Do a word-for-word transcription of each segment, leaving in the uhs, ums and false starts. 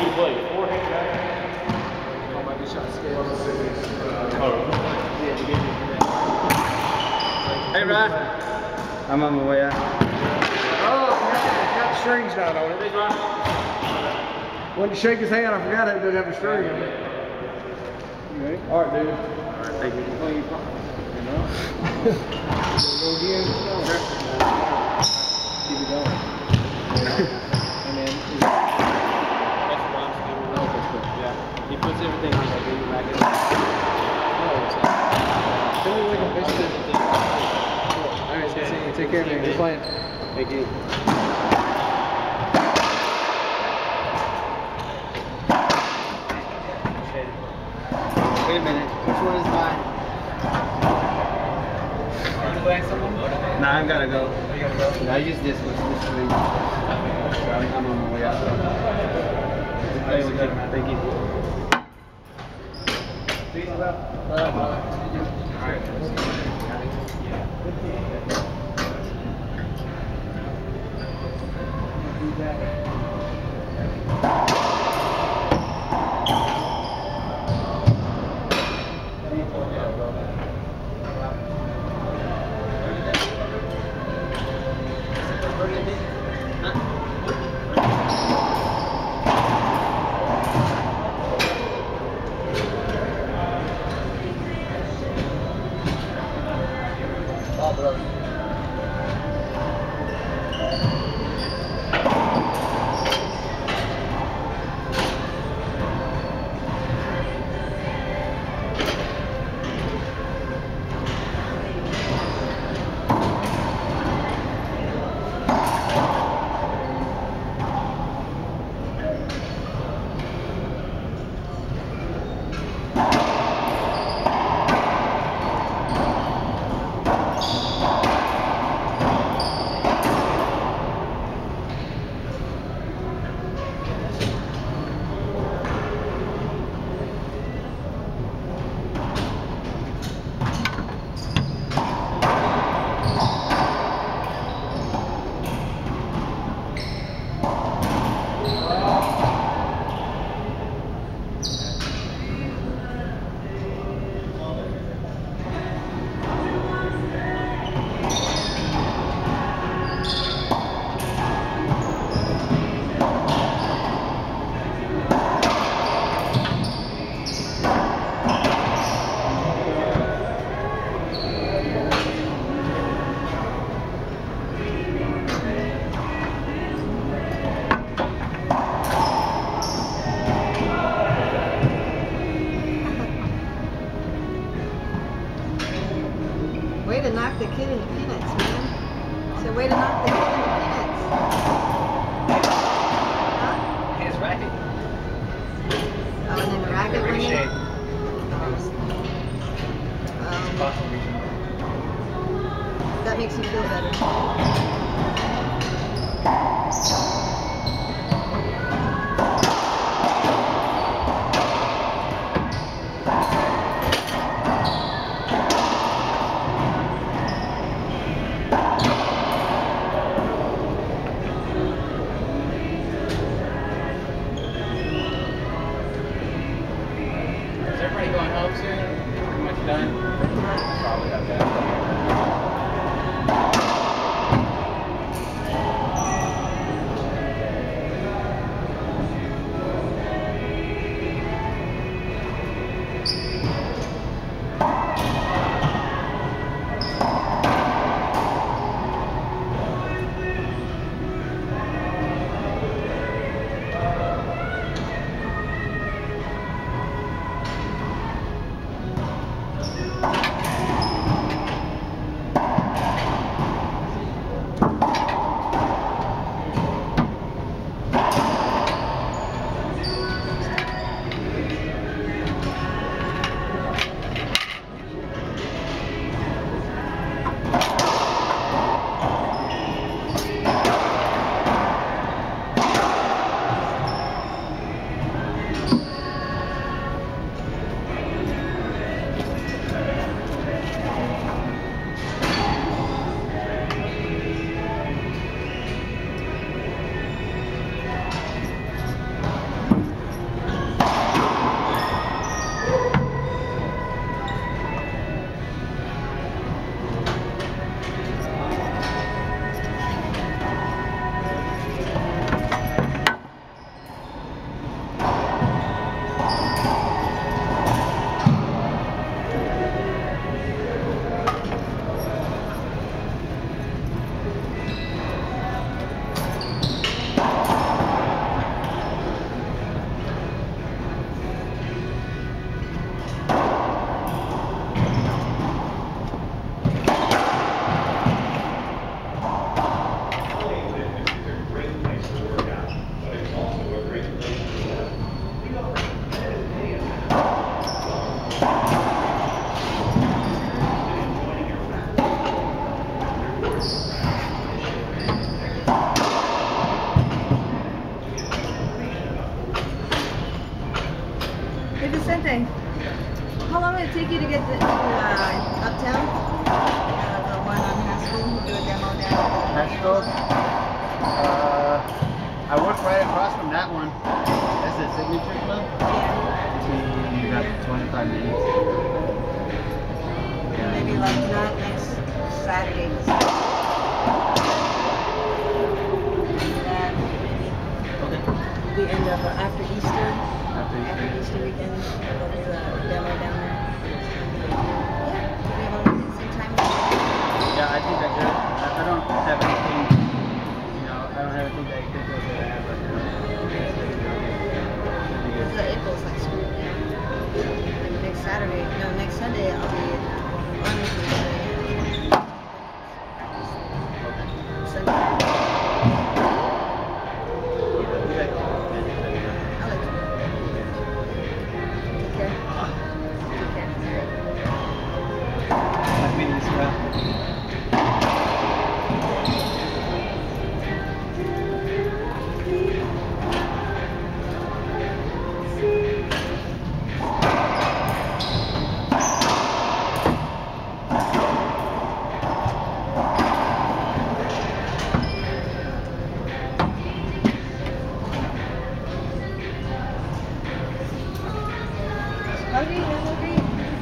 you play? Forehand guy? Oh, my good shot scale. Oh. Hey, Ryan. I'm on my way out. Oh, got, got the strings down on it. Hey, Ryan. When you shake his hand, I forgot it didn't have a string on it. You ready? All right, dude. All right, thank you. Oh, you fine. You know? Go again. Sure. Keep it going. And then. That's Ron's good. Oh, that's good. Yeah. He puts everything on that big racket. Tell me like a bitch did. All right, see you. Take care, man. Good playing. Thank you. Wait a minute. Which one is mine? Are you playing someone? Nah, I've got to go. You got to go? I use this one. This one. I'm on my way out. Thank you. Thank you. Oh, brother. Hey Vicente, how long did it take you to get to uh, Uptown? Uh, the one on Haskell, who do a demo down at Haskell? Uh, I work right across from that one. That's the Signature Club. Yeah. Between about twenty-five minutes. Maybe like not next Saturday. Okay. The end of uh, after Easter. After After Easter. Easter weekend, we'll do a demo down there. Yeah. Do we have a some time? Yeah, I think I could. I, I don't have anything, you know, I don't have anything that I think that I have right now. The April's like school now. Like next Saturday, no, next Sunday I'll be in uh, Arlington. Sunday. I'll let you know. Take care. Take care. Nice meeting you, Sarah. How do you know agree?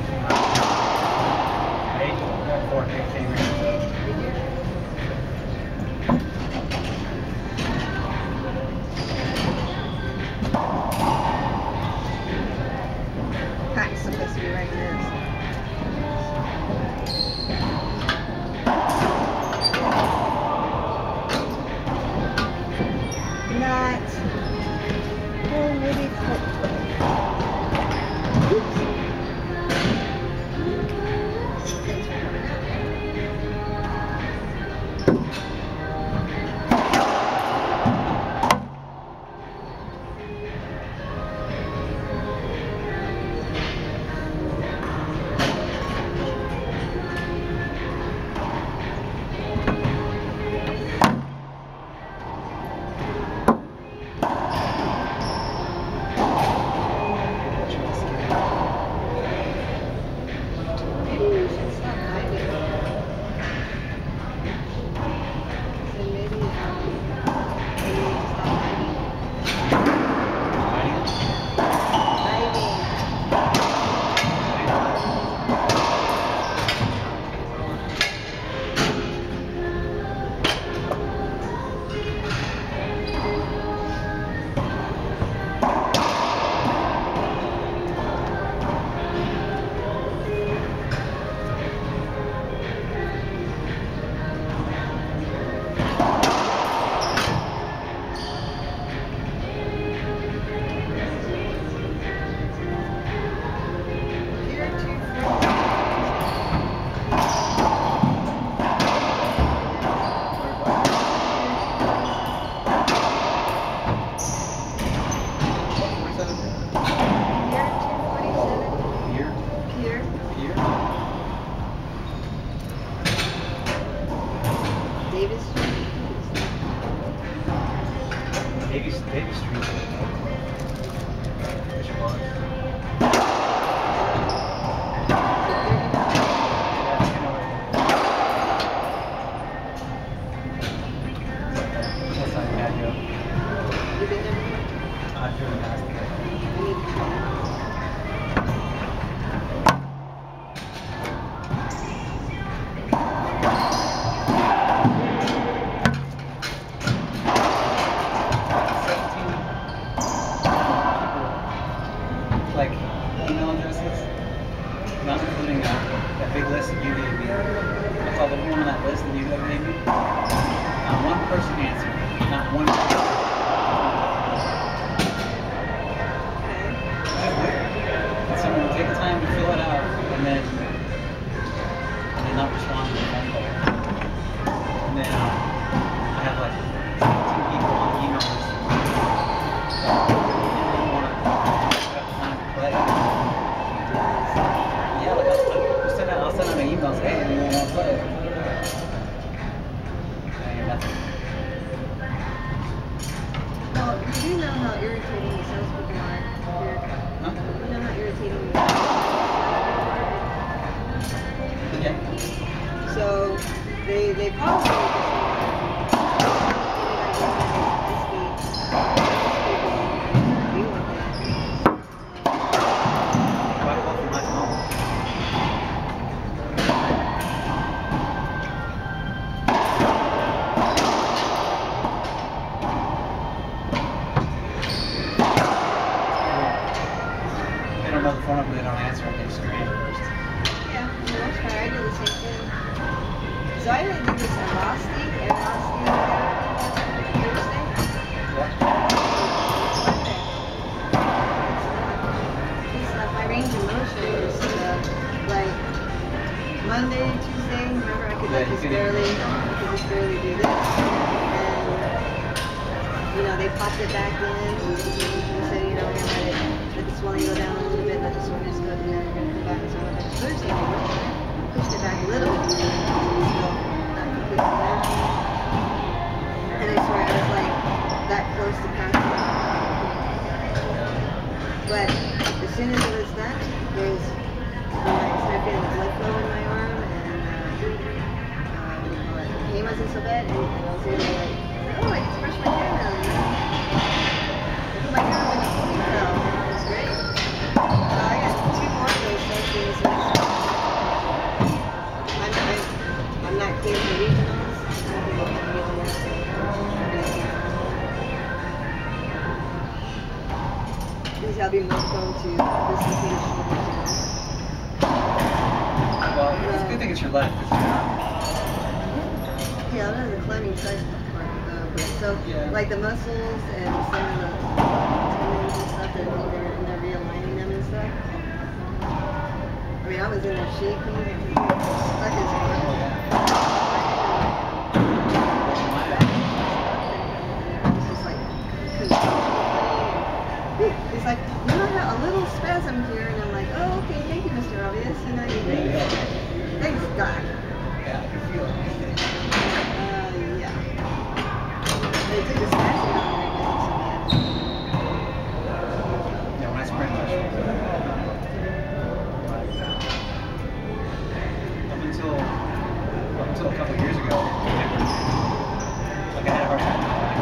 Eight, four, eighteen. Pat's supposed to be right there. Not. Oh, maybe. Davis Street. Davis, Davis Street. Which one? That's on patio. You been there before? Uh, doing that. You know how irritating the salespeople are here. Huh? You know how irritating the salespeople Yeah. are? So they they probably just Why call for my phone? They don't know the phone number, they don't answer it, they screen it first. Yeah, for the most part, I do the same thing. So I didn't do this at Losty, at Losty Thursday. What? Monday. It's, uh, my range of motion is uh, like Monday, Tuesday. Remember, I could Yeah, like you just could barely, even- I could just barely do this, and you know they popped it back in. And said, you know, we're gonna let it, let the swelling go down a little bit, let the soreness go, and then we're gonna come back. So I went back Thursday. They pushed it back a little bit, still not completely there. And I swear I was like that close to passing out. But as soon as it was done, there was, you know, I started feeling the blood flow in my arm, and uh, uh, what do you call it? The pain wasn't so bad, and, and I was able to like, oh, I just brushed my hair now. You know? I put my hair in a ponytail, and it was great. So I got two more of those sessions. I'm, I'm, I'm not clear for regionals. I don't think I can regionals. Because I'll be more prone to dislocated shoulders. Well, it's a good thing it's your left. 'Cause you're not- Yeah, that is the climbing side part. Uh, but so, Yeah. like the muscles and some of the tendons and stuff, they're, they're, and they're realigning them and stuff. I mean, I was in there shaking and stuck as Oh, hell. yeah. I was just like, couldn't Whew, it's like, you know, I have a little spasm here, and I'm like, oh, okay, thank you, Mister Obvious. You know, you think, thanks, God. Yeah, I can feel it. Uh, yeah. They took the spasm out and it wasn't so bad. Yeah, when I sprained my shoulder. Up until, up until a couple of years ago, like I had a hard time with my back.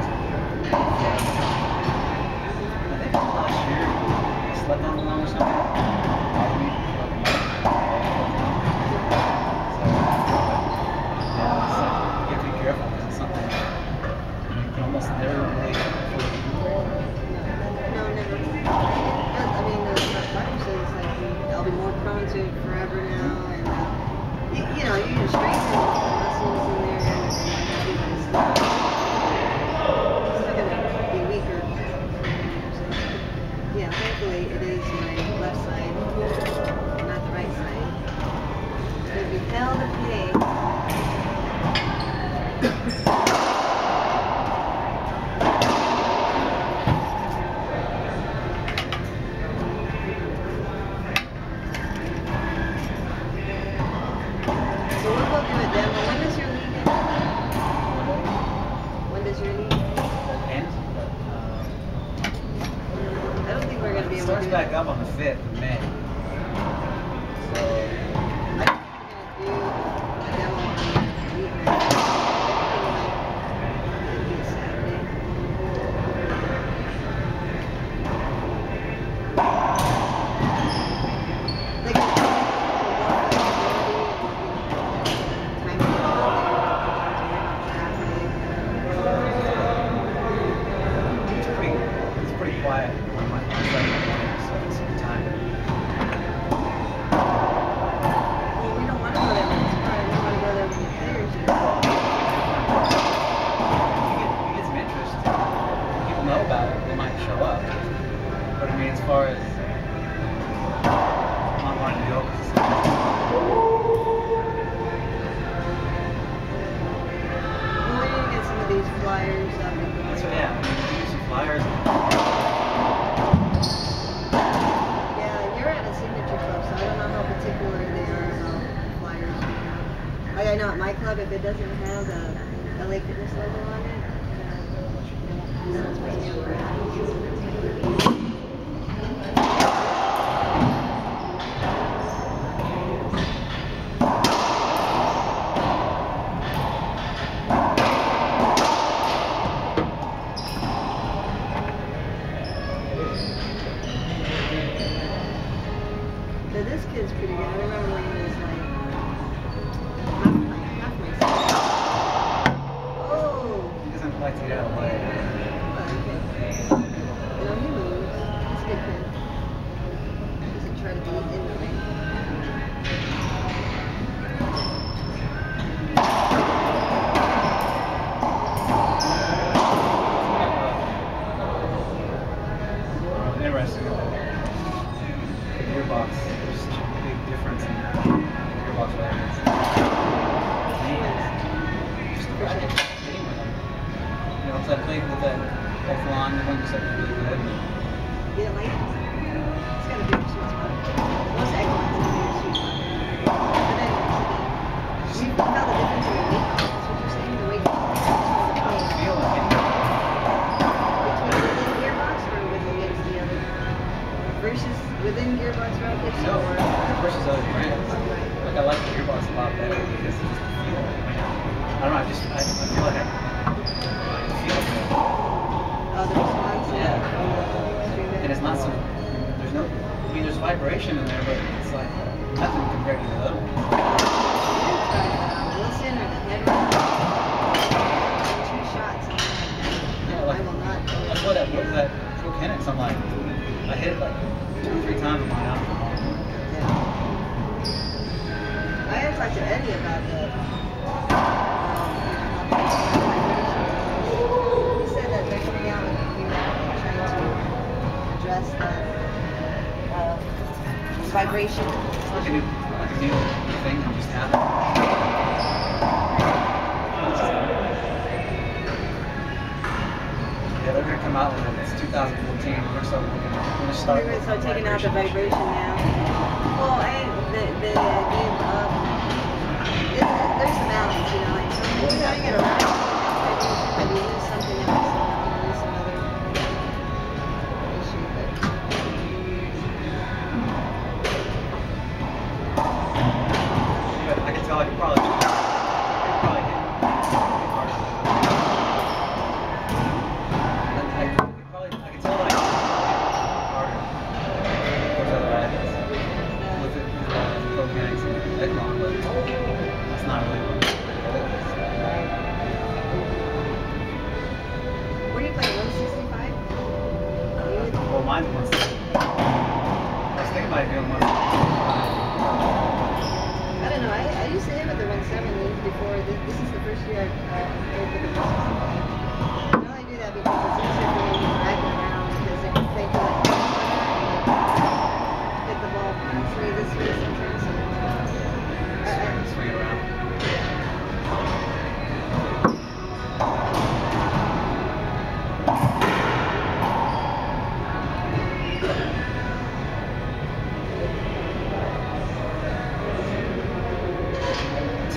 I think last year, I slept on the lawn or something. Bothered me. So, yeah, it's like, you have to be careful because it's something you can almost never really fully control. No, never. I mean, the, the doctor says it's like I'll be more prone to it forever now, and uh, you, you know, you just strengthen the muscles in there, and, and everything's still, still gonna be weaker. So, yeah, thankfully it is my left side, not the right side. It would be hell to pay. So we'll go do a demo. When does your league end? When does your league end? And I don't think we're going to be uh, it able starts to do back up on the fifth of May. So, I think we're going to do a demo on the weekend. It'll be a Saturday. Like, it's more flexibility and time to it's pretty, it's pretty quiet on my on the side of the morning, so it's good time. Well, we don't want to go there when it's quiet. We want to go there when the players are. You get, you get some interest. People know about it, they might show up. But I mean, as far as not wanting to go, because it's Well, we need to get some of these flyers up and going. so yeah, I mean, you do some flyers. Yeah, you're at a signature club, so I don't know how particular they are about flyers. Like I know at my club, if it doesn't have the L A Fitness logo on it, uh, It's supposed to be on the ground. Now this kid's pretty good. I remember when he was like half my half my size. Oh, He doesn't like to get out of the way. okay. You know he moves. He's a good kid. He doesn't try to be in the ring. Interesting. The gearbox. There's such a big difference in gearbox variants. Just the fact that hitting with them. You know, because I played with that Echelon, the one you said was really good. You didn't like it? It's got a big sweet spot. Most Echelons have a big sweet spot. But then, you felt the difference in the weight. That's what you're saying? The weight. I was feeling it. Between within gearbox or with against the other? Versus within gearbox rockets No, or? versus other brands. Right. Like I like the gearbox a lot better because it's just the feel. I mean, I don't know. I just I, I feel like I, I feel good. Oh, the response? Yeah. Extreme And it's not so. There's no. I mean, there's vibration in there, but it's like nothing compared to the other ones. Wilson or the head rock. Two shots. Yeah, like, I will not. like what that was that Pro Kennex. I'm like, I hit it like two or three times in my out. Yeah. I had talked to Eddie about that. He said that they're coming out with a new rocket trying to address that uh, vibration. It's like a new, like a new thing that just happened. Yeah, they're gonna come out with it. It's two thousand fourteen. We're gonna start. We're gonna start. They're gonna start taking out the vibration now. Well, I the the game um, it, there's some balance, you know, like so when you're doing it around vibration, but you lose something else, so you lose another issue. But Yeah, I can tell. I could probably. I could probably hit. hit harder. I, I could probably. I can tell that I can hit harder. Those other rackets. With it, with uh, Pro Kennex and Echelon, but that's not really what it is. where do you play? one sixty-five? Well, mine's one sixty-five. I was thinking about doing one sixty-five. I don't know. I, I used to hit with the one seventy before. This, this is the first year I've uh, played with the one sixty-five. I only do that because it's easier for me to drag it around because if you play to like hit the ball constantly this way sometimes. So, I, I, Swing it around.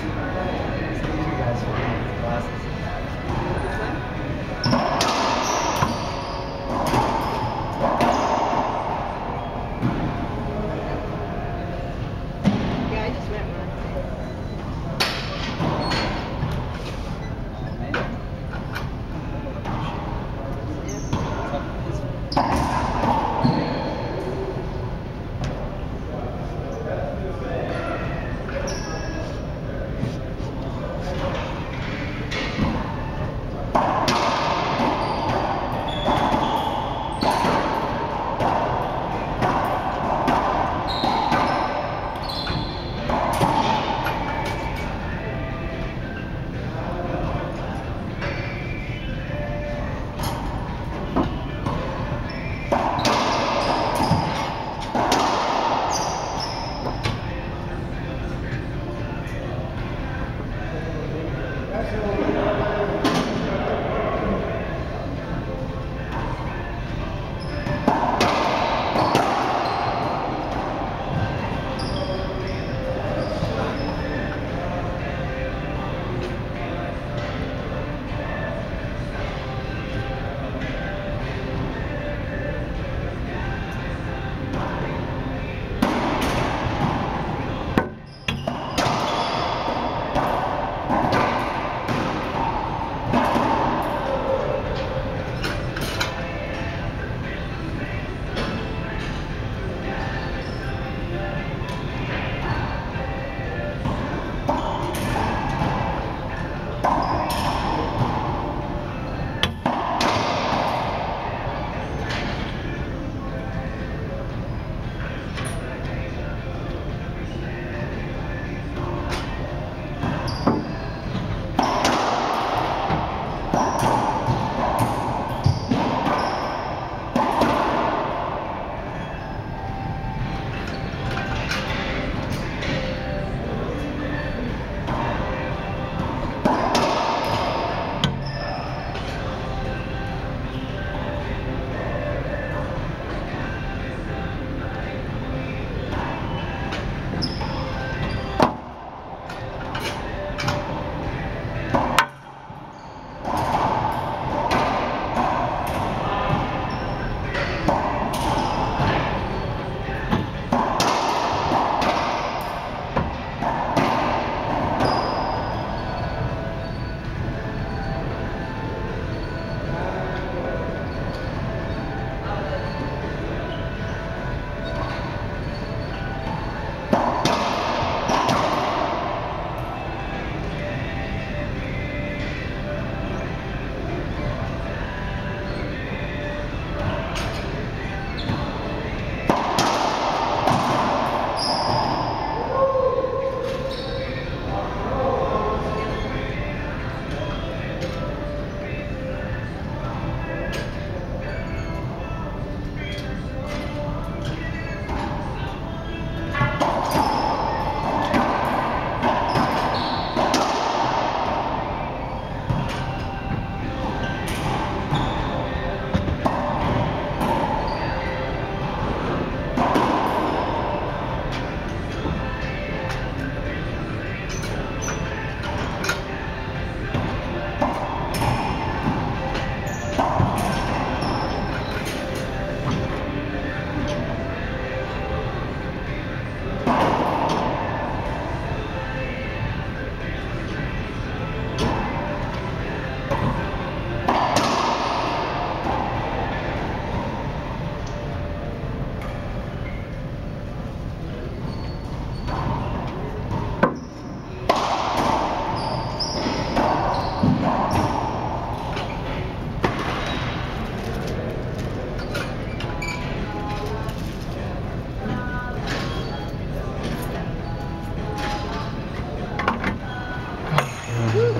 You guys wearing these glasses. which one?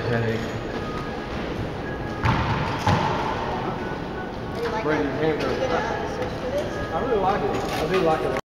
headache. How do you like Brandon that? Hammer. You gonna uh, switch to this? I really like it. I do like it.